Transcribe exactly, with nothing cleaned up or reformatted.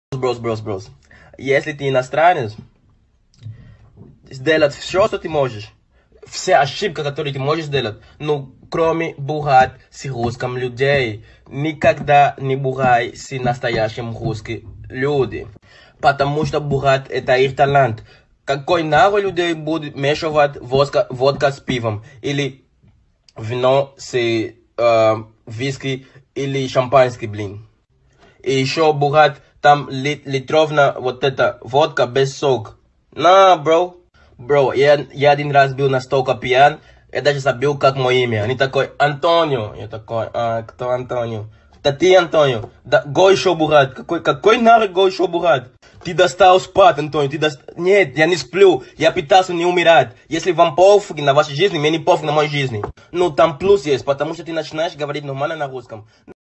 Брос, брос, брос. Если ты иностранец, сделать все, что ты можешь. Все ошибки, которые ты можешь сделать. Ну, кроме бухать с русским людей. Никогда не бухай с настоящим русским людьми. Потому что бухать это их талант. Какой нахуй людей будет мешать водка, водка с пивом? Или вино с э, виски или шампанский, блин. И еще бухать там лит, литровна вот эта водка без сок. На, бро. Бро, я, я один раз был настолько пьян, я даже забыл, как мое имя. Они такой, Антонио. Я такой, а, кто Антонио? Да ты, Антонио. Да, го еще бухать. Какой, какой нахуй го еще бухать? Ты достал спать, Антонио. Ты дост... Нет, я не сплю. Я пытался не умирать. Если вам пофиг на вашей жизни, мне не пофиг на моей жизни. Ну, там плюс есть, потому что ты начинаешь говорить нормально на русском.